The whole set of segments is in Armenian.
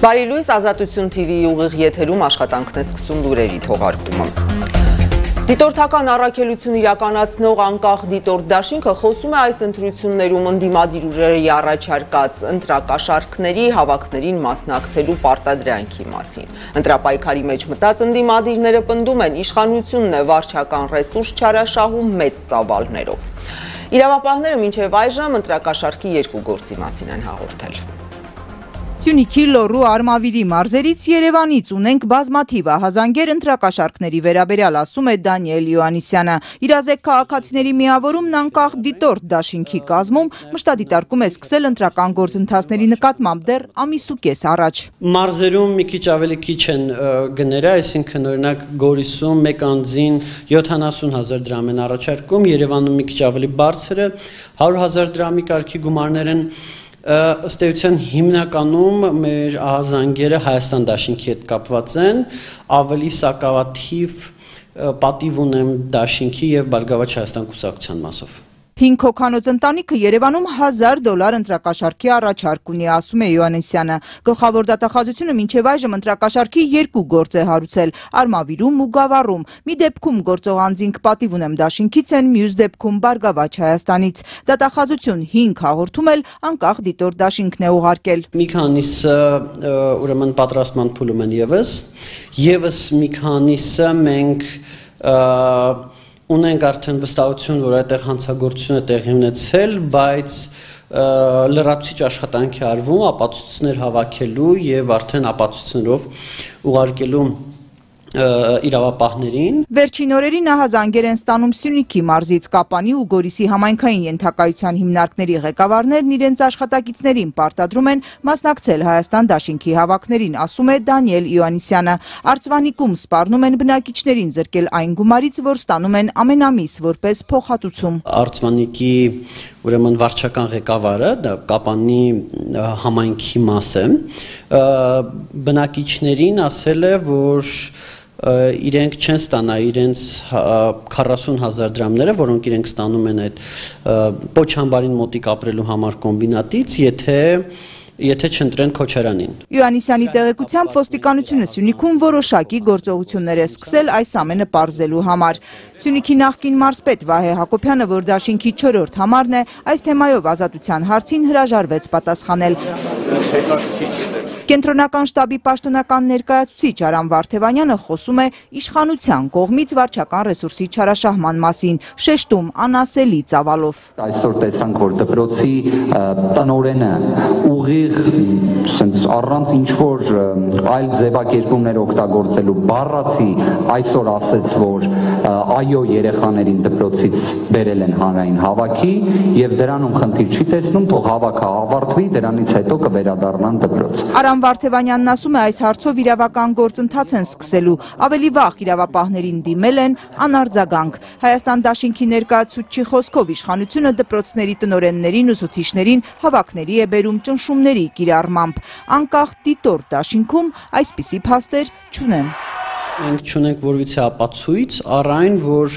Բարի լույս, Ազատություն TV-ի ուղիղ եթերում աշխատանքն է սկսում լուրերի թողարկումը։ Դիտորդական առաքելություն իրականացնող անկախ դիտորդ դաշինքը խոսում է այս ընտրություններում ընդդիմադիր ուժերի առաջարկած ընտրակաշառքների հավաքներին մասնակցելու պարտադրանքի մասին։ Ընտրապայքարի մեջ մտած ընդդիմադիրները պնդում են, իշխանությունն է վարչական ռեսուրս չարաշահում մեծ ծավալներով։ Իրավապահները մինչև այժմ ընտրակաշառքի երկու գործի մասին են հաղորդել։ Սյունիքի, Լոռու, Արմավիրի մարզերից Երևանից ունենք բազմաթիվ ահազանգեր ընտրակաշառքների վերաբերյալ, ասում է Դանիել Յոհաննիսյանը։ Իրազեկ քաղաքացիների միավորումն անկախ դիտորդ դաշինքի կազմում մշտադիտարկում է սկսել ընտրական գործընթացների նկատմամբ դեռ ամիս ու կես առաջ։ Մարզերում մի քիչ ավելի քիչ են գները, այսինքն օրինակ Գորիսում մեկ անձին 70,000 դրամ են առաջարկում, Երևանում մի քիչ ավելի բարձր է, 100,000 դրամի կարգի գումարներ են ըստ էության հիմնականում մեր ահազանգերը Հայաստան դաշինքի հետ կապված են, ավելի սակավաթիվ պատիվ ունեմ դաշինքի եւ Բարգավաճ Հայաստան կուսակցության մասով։ 5 հոգանոց ընտանիքը Երևանում $1,000 ընտրակաշառքի առաջարկ ունի, ասում է Յոհաննիսյանը։ Գլխավոր դատախազությունը մինչև այժմ ընտրակաշառքի երկու գործ է հարուցել՝ Արմավիրում ու Գավառում։ Մի դեպքում գործող անձինք պատիվ ունեմ դաշինքից են, մյուս դեպքում Բարգավաճ Հայաստանից։ Դատախազություն 5 հաղորդում էլ անկախ դիտորդ դաշինքն է ուղարկել։ Մի քանիսը ուրեմն պատրաստման փուլում են եւս մի քանիսը մենք ունենք արդեն վստահություն, որ այդտեղ հանցագործությունը տեղի ունեցել, բայց լրացուցիչ աշխատանք է արվում ապացույցներ հավաքելու եւ արդեն ապացույցներով ուղարկելու իրավապահներին։ Վերջին օրերին ահազանգեր են ստանում Սյունիքի մարզից, Կապանի ու Գորիսի համայնքային ենթակայության հիմնարկների ղեկավարներն իրենց աշխատակիցներին պարտադրում են մասնակցել Հայաստան դաշինքի հավաքներին, ասում է Դանիել Յոհաննիսյանը։ Արծվանիկում սպառնում են բնակիչներին զրկել այն գումարից, որ ստանում են ամեն ամիս որպես փոխհատուցում։ Արծվանիկի ուրեմն վարչական ղեկավարը, դա Կապանի համայնքի մաս է, բնակիչներին ասել է, որ իրենք չեն ստանա իրենց 40,000 դրամները, որոնք իրենք ստանում են այդ Պոչամբարին մոտիկ ապրելու համար կոմբինատից, եթե չընտրեն Քոչարանին։ Յոհաննիսյանի տեղեկությամբ ոստիկանությունը Սյունիքում որոշակի գործողություններ է սկսել այս ամենը պարզելու համար։ Սյունիքի նախկին մարզպետ Վահե Հակոբյանը, որ դաշինքի 4-րդ համարն է, այս թեմայով Ազատության հարցին հրաժարվեց պատասխանել։ Կենտրոնական շտաբի պաշտոնական ներկայացուցիչ Արամ Վարդևանյանը խոսում է իշխանության կողմից վարչական ռեսուրսի չարաշահման մասին, շեշտում անասելի ծավալով։ Այսօր տեսանք, որ դպրոցի տնօրենը ուղիղ առանց ինչ-որ այլ ձևակերպումներ օգտագործելու բառացի այսօր ասեց, որ այո երեխաներին դպրոցից բերել են հանրային հավաքի եւ դրանում խնդիր չի տեսնում, թող հավաքը ավարտվի, դրանից հետո կվերադառնան դպրոց։ Արամ Վարդևանյանն ասում է, այս հարցով իրավական գործընթաց են սկսելու, ավելի վաղ իրավապահներին դիմել են անարձագանք։ Հայաստան դաշինքի ներկայացուցչի խոսքով իշխանությունը դպրոցների տնօրեններին, ուսուցիչներին հավաքների է բերում ճնշումների կիրառմամբ։ Անկախ դիտորդ դաշինքում այսպիսի փաստեր չունեն։ Մենք չունենք որևիցե ապացույց առ այն, որ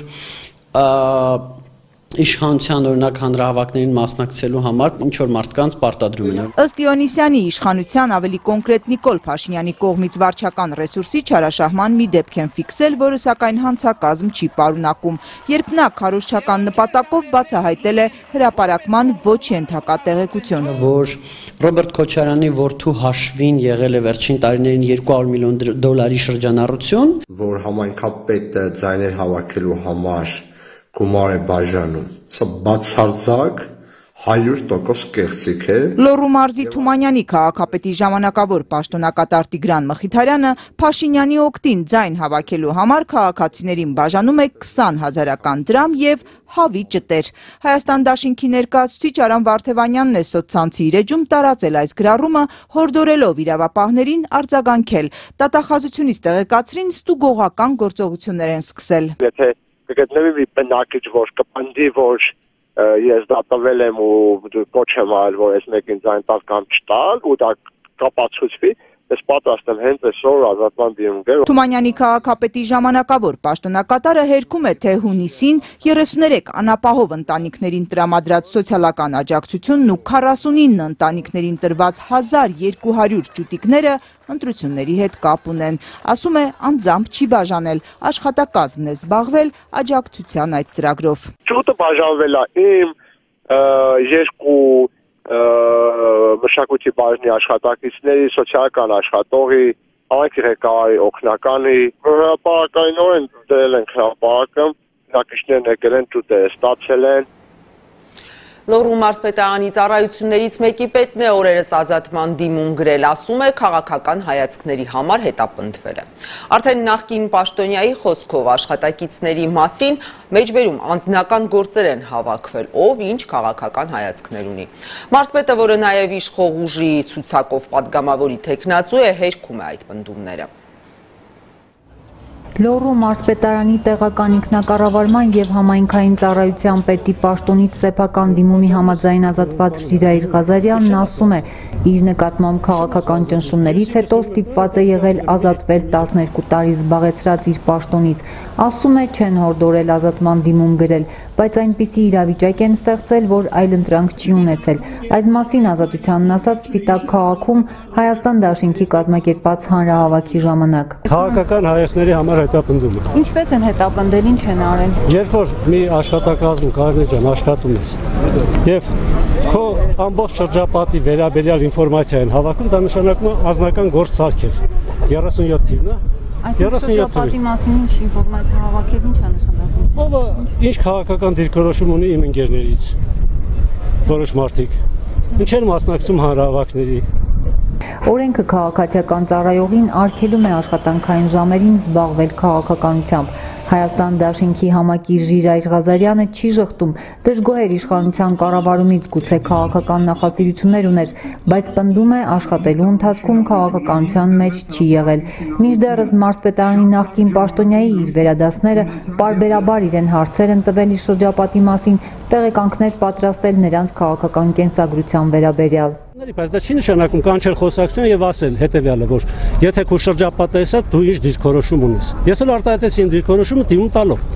իշխանության օրինակ հանրահավաքներին մասնակցելու համար ինչ որ մարդկանց պարտադրում են։ Ըստ Յոհաննիսյանի իշխանության ավելի կոնկրետ Նիկոլ Փաշինյանի կողմից վարչական ռեսուրսի չարաշահման մի դեպք են ֆիքսել, որը սակայն հանցակազմ չի պարունակում։ Երբ նա քարոզչական նպատակով բացահայտել է հրապարակման ոչ ենթակա տեղեկություն, որ Ռոբերտ Քոչարյանի որդու հաշվին եղել է վերջին տարիներին $200 միլիոն շրջանառություն, որ համայնքապետը ձայներ հավաքելու համար գումար է բաժանում, սա բացարձակ 100% կեղծիք է։ Լոռու մարզի Թումանյանի քաղաքապետի ժամանակավոր պաշտոնակատար Տիգրան Մխիթարյանը Փաշինյանի օգտին ձայն հավաքելու համար քաղաքացիներին բաժանում է 20,000 դրամ եւ հավի ճտեր։ Հայաստան դաշինքի ներկայացուցիչ Արամ Վարդևանյանն է սոցցանցի իր էջում տարածել այս գրառումը, հորդորելով իրավապահներին արձագանքել։ Դատախազությունից տեղեկացրին ստուգողական գործողություններ են սկսել։ Եթե կգտնվի մի բնակիչ, որ կպնդի, որ ես դա տվել եմ ու կոչ եմ արել, որ ես մեկին ձայն տալ կամ չտալ ու դա կապացուցվի, ես պատրաստ եմ հենց այսօր ազատման դիմում գալ։ Թումանյանի քաղաքապետի ժամանակավոր պաշտոնակատարը հերքում է, թե հունիսին 33 անապահով ընտանիքներին տրամադրած սոցիալական աջակցությունն ու 49 ընտանիքներին տրված 1200 ջուտիկները ընտրությունների հետ կապ ունեն։ Ասում է, անձամբ չի բաժանել, աշխատակազմն է զբաղվել աջակցության այդ ծրագրով։ Ջուտը բաժանվել է իմ երկու մշակույթի բաժնի աշխատակիցների, սոցիալական աշխատողի, Այք ղեկավարի օգնականի հրապարակայնորեն դրել են հրապարակը, նակիչներն եկել են ջուտերը ստացել են։ Լոռու մարզպետարանի ծառայություններից մեկի պետն է օրերս ազատման դիմում գրել, ասում է քաղաքական հայացքների համար հետապնդվել է։ Արդեն նախկին պաշտոնյայի խոսքով աշխատակիցների մասին մեջբերում անձնական գործեր են հավաքվել, ով ինչ քաղաքական հայացքներ ունի։ Մարզպետը, որը նաև իշխող ուժի ցուցակով պատգամավորի թեկնածու է, հերքում է այդ պնդումները։ Լոռու մարզպետարանի տեղական ինքնակառավարման և համայնքային ծառայության պետի պաշտոնից սեփական դիմումի համաձայն ազատված Ժիրայր Ղազարյանն ասում է, իր նկատմամբ քաղաքական ճնշումներից հետո ստիպված է եղել ազատվել 12 տարի զբաղեցրած իր պաշտոնից։ Ասում է, չեն հորդորել ազատման դիմում գրել, բայց այնպիսի իրավիճակ են ստեղծել, որ այլընտրանք չի ունեցել։ Այս մասին Ազատությանն ասաց Սպիտակ քաղաքում Հայաստան դաշինքի կազմակերպած հանրահավաքի ժամանակ։ Քաղաքական հայացքների համար հետապնդում է։ Ինչպես են հետապնդել, ինչ են արել։ Երբ որ մի աշխատակազմում Կարնե ջան աշխատում ես եւ քո ամբողջ շրջապատի վերաբերյալ ինֆորմացիա են հավաքում, դա նշանակում է անձնական գործ սարքել։ 37 թիվն է։ Այսինքն շրջապատի մասին ինչ ինֆորմացիա հավաքել, ինչ է նշանակում։ Ով ինչ քաղաքական դիրքորոշում ունի իմ ընկերներից, որոշ մարդիկ։ Ինչ են մասնակցում հանրահավաքների։ Օրենքը քաղաքացիական ծառայողին արգելում է աշխատանքային ժամերին զբաղվել քաղաքականությամբ։ Հայաստան դաշինքի համակիր Ժիրայր Ղազարյանը չի ժխտում, դժգոհ էր իշխանության կառավարումից, գուցե քաղաքական նախասիրություններ ուներ, բայց պնդում է աշխատելու ընթացքում քաղաքականության մեջ չի եղել։ Մինչդեռս մարզպետարանի նախկին պաշտոնյայի իր վերադասները պարբերաբար իրեն հարցեր են տվել իր շրջապատի մասին, տեղեկանքներ պատրաստել նրանց քաղաքական կենսագրության վերաբերյալ։ Բայց դա չի նշանակում կանչել խոսակցություն եւ ասել հետեւյալը, որ եթե քո շրջապատը էսա, դու ինչ դիրքորոշում ունես։ Ես էլ արտահայտեցի իմ դիրքորոշումը դիմում տալով։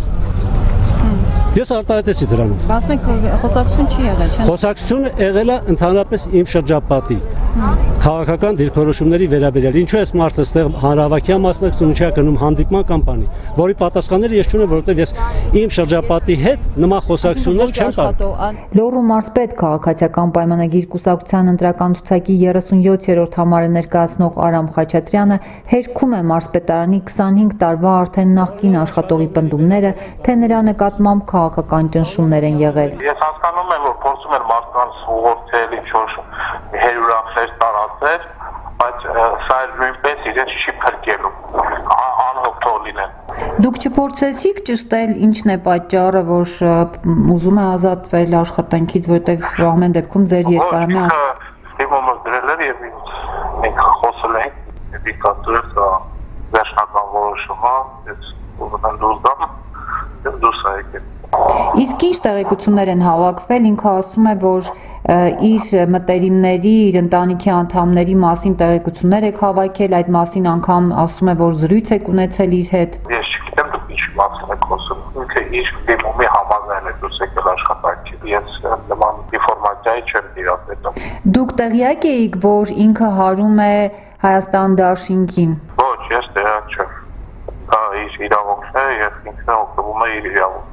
Ես արտահայտեցի դրանով։ Ասում եք խոսակցություն չի եղել, չէ՞։ Խոսակցությունը եղել է ընդհանրապես իմ շրջապատի քաղաքական դիրքորոշումների վերաբերյալ։ Ինչու էս մարդը ստեղ հանրահավաքի մասնակցում չի գնում հանդիպման կամպանի, որի պատասխանները ես չունեմ, որովհետև ես իմ շրջապատի հետ նման խոսակցություններ չեմ տալ։ Լոռու մարզպետ քաղաքացիական պայմանագիր կուսակցության ընտրական ցուցակի 37-րդ համարը ներկայացնող Արամ Խաչատրյանը հերքում է մարզպետարանի 25 տարվա արդեն նախկին աշխատողի պնդումները, թե նրա նկատմամբ քաղաքական ճնշումներ են եղել։ Ես հասկանում եմ, որ փորձում են մարդկանց ուղղորդել ինչ-որ հերուրախներ տարածել, բայց սա նույնպես իրենց չի փրկելու, անհոգ թող լինեն։ Դուք չփորձեցիք ճշտել ինչն է պատճառը, որ ուզում է ազատվել աշխատանքից, որտեղ ամեն դեպքում ձեր երկարամյա դիմումը դրել էր եւ մենք խոսել ենք, դիկտատուրը վերջնական որոշումը, ես ուզում դուրս գամ, դուրս եկել։ Իսկ ինչ տեղեկություններ են հավաքվել, ինքը ասում է, որ իր մտերիմների, իր ընտանիքի անդամների մասին տեղեկություններ եք հավաքել, այդ մասին անգամ ասում է, որ զրույց եք ունեցել իր հետ։ Ես չգիտեմ դուք ինչ մասին եք խոսում, ինքը իր դիմումի համաձայն է դուրս եկել աշխատանքից, ես նման ինֆորմացիայի չեմ դիրապետում։ Դուք տեղյակ էիք, որ ինքը հարում է Հայաստան դաշինքին։ Ոչ, ես տեղյակ չեմ։ Դա իր իրավունքն է եւ ինքն օգտվում է իր իրավունքից։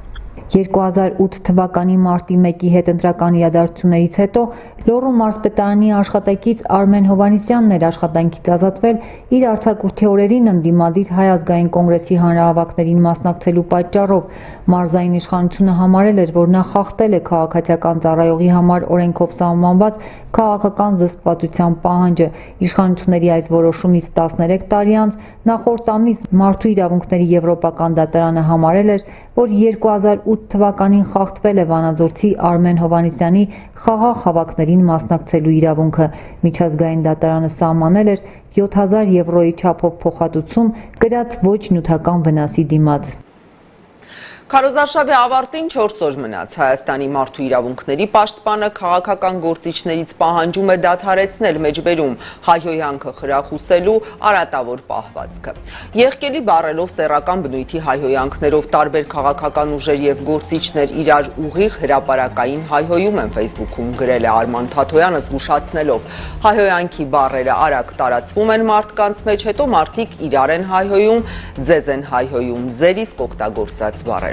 2008 թվականի մարտի 1-ի հետընտրական իրադարձություններից հետո Լոռու մարզպետարանի աշխատակից Արմեն Հովհաննիսյանն էր աշխատանքից ազատվել իր արձակուրդի օրերին ընդդիմադիր Հայ ազգային կոնգրեսի հանրահավաքներին մասնակցելու պատճառով։ Մարզային իշխանությունը համարել էր, որ նա խախտել է քաղաքացիական ծառայողի համար օրենքով սահմանված քաղաքական զսպվածության պահանջը։ Իշխանությունների այս որոշումից 13 տարի անց նախորդ ամիս Մարդու իրավունքների եվրոպական դատարանը համարել էր, որ 2008 թվականին խախտվել է Վանաձորցի Արմեն Հովհաննիսյանի խաղաղ հավաքներին մասնակցելու իրավունքը։ Միջազգային դատարանը սահմանել էր 7000 եվրոյի չափով փոխհատուցում կրած ոչ նյութական վնասի դիմաց։ Քարոզարշավի ավարտին 4 օր մնաց։ Հայաստանի մարդու իրավունքների պաշտպանը քաղաքական գործիչներից պահանջում է դադարեցնել մեջբերում հայհոյանքը խրախուսելու արատավոր պահվածքը։ Եղկելի բառելով սեռական բնույթի հայհոյանքներով տարբեր քաղաքական ուժեր եւ գործիչներ իրար ուղիղ հրապարակային հայհոյում են Facebook-ում, գրել է Արման Թաթոյանը, զգուշացնելով հայհոյանքի բառերը արագ տարածվում են մարդկանց մեջ, հետո մարդիկ իրար են հայհոյում, ձեզ են հայհոյում, ձեր իսկ օգտագործած բառերով։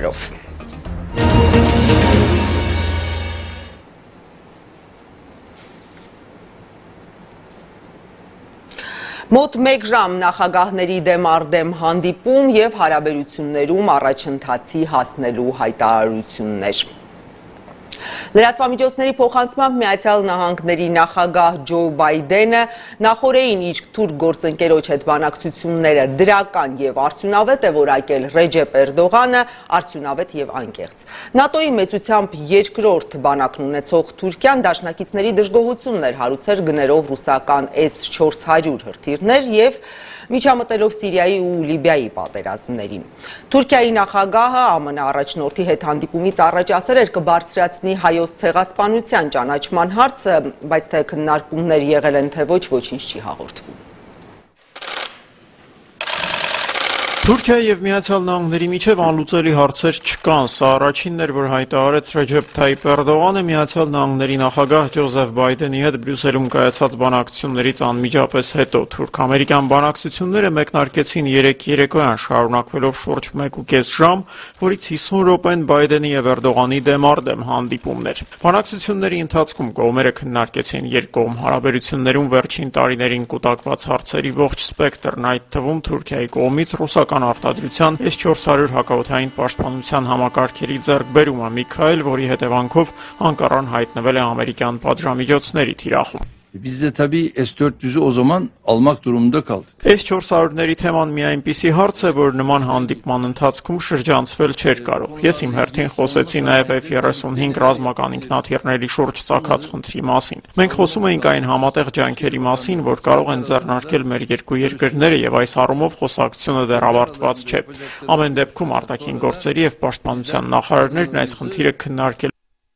Մոտ 1 ժամ նախագահների դեմ արդեմ հանդիպում եւ հարաբերություններում առաջընթացի հասնելու հայտարարություններ։ Լրատվամիջոցների փոխանցմամբ Միացյալ Նահանգների նախագահ Ջո Բայդենը նախորդին իր թուրք գործընկերոջ հետ բանակցությունները դրական եւ արդյունավետ է որակել Ռեջեփ Էրդողանը, արդյունավետ եւ անկեղծ։ ՆԱՏՕ-ի մեծությամբ երկրորդ բանակն ունեցող Թուրքիան դաշնակիցների դժգոհություններ հարուցեր գներով ռուսական S-400 հրթիռներ եւ միջամտելով Սիրիայի ու Լիբիայի պատերազմներին։ Թուրքիայի նախագահը ԱՄՆ առաջնորդի հետ հանդիպումից առաջ ասել էր կբարձրացնի հայոց ցեղասպանության ճանաչման հարցը, բայց թե քննարկումներ եղել են թե ոչ, ոչինչ չի հաղորդվում։ Թուրքիայի եւ Միացյալ Նահանգների միջև անլուծելի հարցեր չկան, սա առաջինն էր, որ հայտարարեց Ռեջեփ Թայիփ Էրդողանը Միացյալ Նահանգների նախագահ Ջոզեֆ Բայդենի հետ Բրյուսելում կայացած բանակցություններից անմիջապես հետո։ Թուրք-ամերիկյան բանակցությունները մեկնարկեցին 3 երեկոյան, շարունակվելով շուրջ 1.5 ժամ, որից 50 րոպեն Բայդենի եւ Էրդողանի դեմ արդեմ հանդիպումներ։ Բանակցությունների ընթացքում կողմերը քննարկեցին երկկողմ հարաբերություններում վերջին տարիներին կուտակված հարցերի ողջ սպեկտրն, այդ թվում Թուրքիայի կողմից ռուսական արտադրության S-400 հակաօդային պաշտպանության համակարգերի ձեռքբերումը, մի քայլ, որի հետևանքով Անկարան հայտնվել է ամերիկյան պատժամիջոցների թիրախում։ Biz de tabii S-400'ü o zaman almak durumunda kaldık. S-400-ների թեման մի այնպիսի հարց է, որ նման հանդիպման ընթացքում շրջանցվել չէր կարող։ Ես իմ հերթին խոսեցի նաև F-35 ռազմական ինքնաթիռների շուրջ ծագած խնդրի մասին։ Մենք խոսում էինք այն համատեղ ջանքերի մասին, որ կարող են ձեռնարկել մեր երկու երկրները, եւ այս առումով խոսակցությունը դեռ ավարտված չէ։ Ամեն դեպքում արտաքին գործերի եւ պաշտպանության նախարարներն այս խնդիրը քննարկել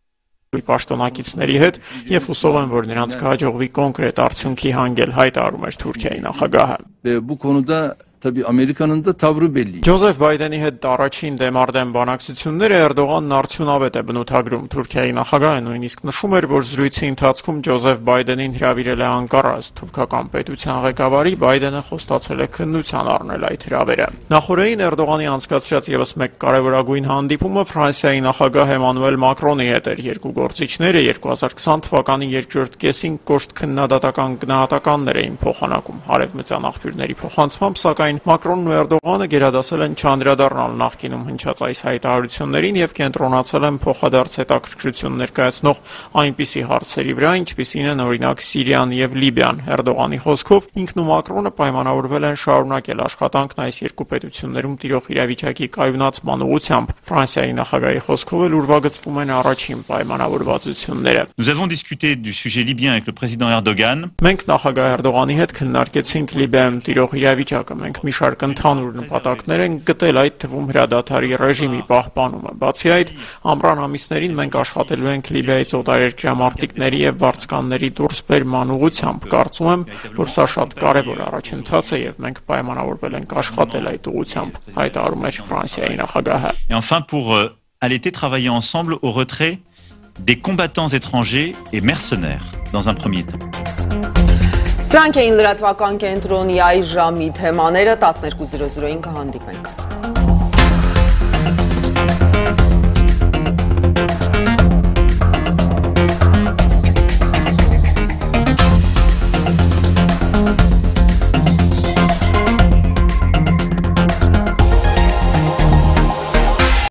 պաշտոնակիցների հետ եւ հուսով եմ, որ նրանց կհաջողվի կոնկրետ արդյունքի հանգել, հայտարարում էր Թուրքիայի նախագահը։ Bu konuda tabii Amerika'nın da tavrı belli. Ջոզեֆ Բայդենի հետ առաջին դեմարդեմ բանակցությունները Էրդողանն արդյունավետ է բնութագրում։ Թուրքիայի նախագահը նույնիսկ նշում էր, որ զրույցի ընթացքում Ջոզեֆ Բայդենին հրավիրել է Անկարա, թուրքական պետության ղեկավարի Բայդենը խոստացել է քննության առնել այդ հրավերը։ Նախորդին Էրդողանի անցկացրած եւս մեկ կարևորագույն հանդիպումը Ֆրանսիայի նախագահ Էմանուել Մակրոնի հետ էր։ Երկու գործիչները 2020 թվականի երկրորդ կեսին կոշտ քննադատական գնահատականներ էին փոխանակում հարևմտյան աղբյուրների փոխանցմամբ, սակայն Մակրոնն ու Էրդողանը գերադասել են չանդրադառնալ նախկինում հնչած այս հայտարարություններին եւ կենտրոնացել են փոխադարձ հետաքրքրություն ներկայացնող այնպիսի հարցերի վրա, ինչպիսին են օրինակ Սիրիան եւ Լիբիան։ Էրդողանի խոսքով ինքն ու Մակրոնը պայմանավորվել են շարունակել աշխատանքն այս երկու պետություններում տիրող իրավիճակի կայունացման ուղղությամբ։ Ֆրանսիայի նախագահի խոսքով էլ ուրվագծվում են առաջին պայմանավորվածությունները։ Nous avons discuté du sujet libyen avec le président Erdogan. Մենք նախագահ Էրդողանի հետ քննարկեցինք Լիբիայում տիրող իրավիճակը։ Մենք մի շարք ընդհանուր նպատակներ են գտել, այդ թվում հրադադարի ռեժիմի պահպանումը։ Բացի այդ, ամռան ամիսներին մենք աշխատելու ենք Լիբիայից օտարերկրյա մարտիկների եւ վարձկանների դուրսբերման ուղղությամբ։ Կարծում եմ, որ սա շատ կարեւոր առաջընթաց է եւ մենք պայմանավորվել ենք աշխատել այդ ուղղությամբ, հայտարարում էր Ֆրանսիայի նախագահը։ Et enfin pour aller travailler ensemble au retrait des combattants étrangers et mercenaires dans un premier temps. Սրանք էին լրատվական կենտրոնի այս ժամի թեմաները, 12:00-ին կհանդիպենք։